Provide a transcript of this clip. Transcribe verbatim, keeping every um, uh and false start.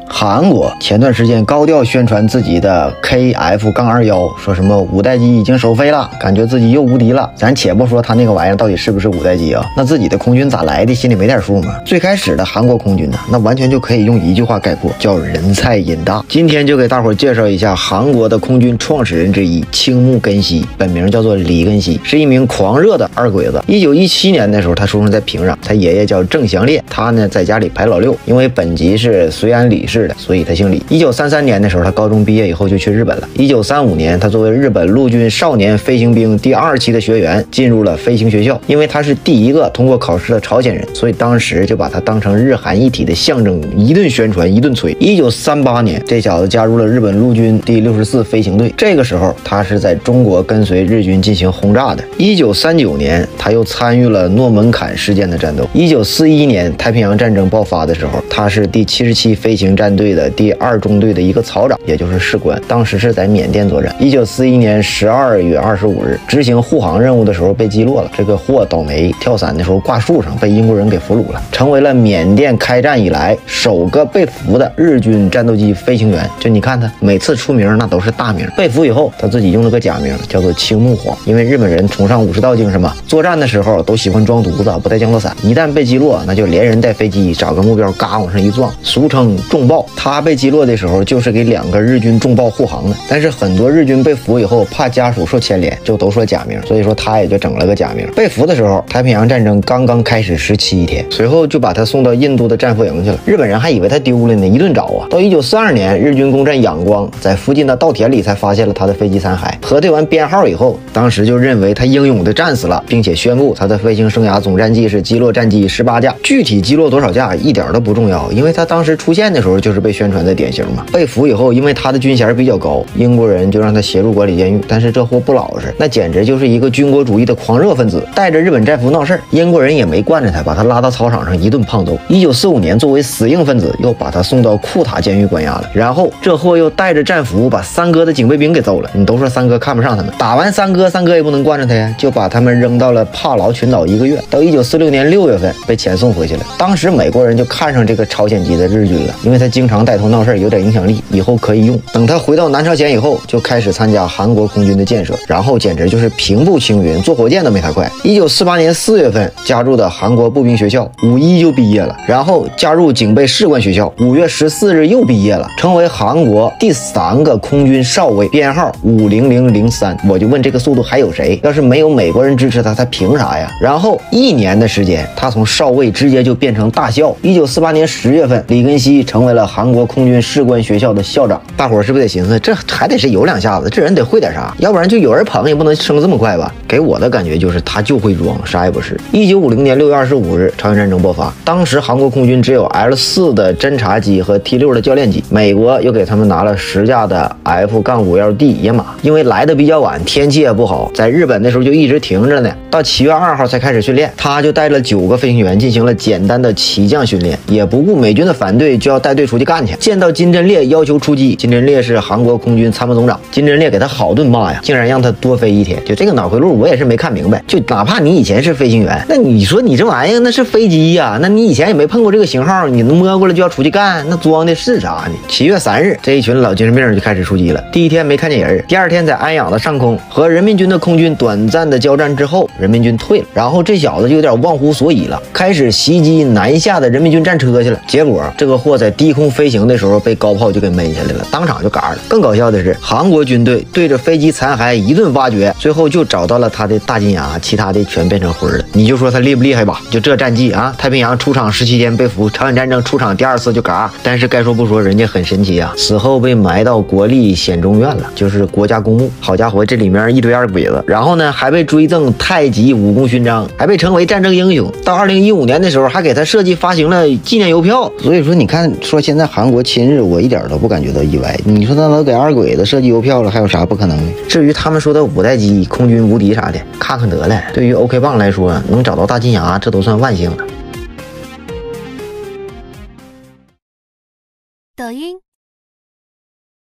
韩国前段时间高调宣传自己的 K F 二一，说什么五代机已经首飞了，感觉自己又无敌了。咱且不说他那个玩意儿到底是不是五代机啊，那自己的空军咋来的，心里没点数吗？最开始的韩国空军呢，那完全就可以用一句话概括，叫人菜瘾大。今天就给大伙介绍一下韩国的空军创始人之一青木根熙，本名叫做李根熙，是一名狂热的二鬼子。一九一七年的时候，他出生在平壤，他爷爷叫郑祥烈，他呢在家里排老六，因为本籍是绥安李氏的，所以他姓李。一九三三年的时候，他高中毕业以后就去日本了。一九三五年，他作为日本陆军少年飞行兵第二期的学员，进入了飞行学校。因为他是第一个通过考试的朝鲜人，所以当时就把他当成日韩一体的象征，一顿宣传，一顿吹。一九三八年，这小子加入了日本陆军第六十四飞行队。这个时候，他是在中国跟随日军进行轰炸的。一九三九年，他又参与了诺门坎事件的战斗。一九四一年，太平洋战争爆发的时候，他是第七十七飞行战队的第二中队的一个曹长，也就是士官，当时是在缅甸作战。一九四一年十二月二十五日，执行护航任务的时候被击落了。这个货倒霉，跳伞的时候挂树上，被英国人给俘虏了，成为了缅甸开战以来首个被俘的日军战斗机飞行员。就你看他每次出名那都是大名，被俘以后他自己用了个假名，叫做青木晃，因为日本人崇尚武士道精神嘛，作战的时候都喜欢装犊子，不带降落伞，一旦被击落，那就连人带飞机找个目标嘎往上一撞，俗称重爆。他被击落的时候就是给两个日军重爆护航的，但是很多日军被俘以后怕家属受牵连，就都说假名，所以说他也就整了个假名。被俘的时候，太平洋战争刚刚开始十七天，随后就把他送到印度的战俘营去了。日本人还以为他丢了呢，一顿找啊。到一九四二年，日军攻占仰光，在附近的稻田里才发现了他的飞机残骸。核对完编号以后，当时就认为他英勇的战死了，并且宣布他的飞行生涯总战绩是击落战机十八架。具体击落多少架一点都不重要，因为他当时出现的时候就是被宣传的典型嘛。被俘以后，因为他的军衔比较高，英国人就让他协助管理监狱，但是这货不老实，那简直就是一个军国主义的狂热分子，带着日本战俘闹事儿。英国人也没惯着他，把他拉到操场上一顿胖揍。一九四五年，作为死硬分子，又把他送到库塔监狱关押了。然后这货又带着战俘把三哥的警备兵给揍了。你都说三哥看不上他们，打完三哥，三哥也不能惯着他呀，就把他们扔到了帕劳群岛一个月。到一九四六年六月份被遣送回去了。当时美国人就看上这个朝鲜籍的日军了，因为他经常带头闹事，有点影响力，以后可以用。等他回到南朝鲜以后，就开始参加韩国空军的建设，然后简直就是平步青云，坐火箭都没他快。一九四八年四月份加入的韩国步兵学校，五一就毕业了，然后加入警备士官学校，五月十四日又毕业了，成为韩国第三个空军少尉，编号五零零零三。我就问这个速度还有谁？要是没有美国人支持他，他凭啥呀？然后一年的时间，他从少尉直接就变成大校。一九四八年十月份，李根熙成为了韩国空军士官学校的校长。大伙儿是不是得寻思，这还得是有两下子，这人得会点啥，要不然就有人捧也不能升这么快吧？给我的感觉就是他就会装，啥也不是。一九五零年六月二十五日，朝鲜战争爆发，当时韩国空军只有 L 四 的侦察机和 T 六 的教练机，美国又给他们拿了十架的 F 五十 D 野马。因为来的比较晚，天气也不好，在日本的时候就一直停着呢，到七月二号才开始训练。他就带了九个飞行员进行了简单的起降训练，也不顾美军的反对，就要带队出去干去。见到金振烈要求出击，金振烈是韩国空军参谋总长，金振烈给他好顿骂呀，竟然让他多飞一天。就这个脑回路我也是没看明白，就哪怕你以前是飞行员，那你说你这玩意儿那是飞机呀、啊，那你以前也没碰过这个型号，你能摸过来就要出去干，那装的是啥呢？七月三日，这一群老精神病就开始出击了。第一天没看见人，第二天在安阳的上空和人民军的空军短暂的交战之后，人民军退了，然后这小子就有点忘乎所以了，开始袭击南下的人民军战车去了。结果这个货在低空飞行的时候被高炮就给闷下来了，当场就嘎了。更搞笑的是，韩国军队对着飞机残骸一顿挖掘，最后就找到了他的大金牙，其他的全变成灰了。你就说他厉不厉害吧？就这战绩啊，太平洋出场十七天被俘，朝鲜战争出场第二次就嘎。但是该说不说，人家很神奇啊，死后被埋到国立显忠院了，就是国家公墓。好家伙，这里面一堆二鬼子，然后呢还被追赠太极武功勋章，还被称为战争英雄。到二零一五年的时候，还给他设计发行了纪念邮票。所以说你看，说现在韩国亲日，我一点都不感觉到意外。你说他都给二鬼子设计邮票了，还有啥不可能的？至于他们说的五代机空军无敌啥的，看看得了。对于 OK 棒来说，能找到大金牙，这都算万幸了。 抖音。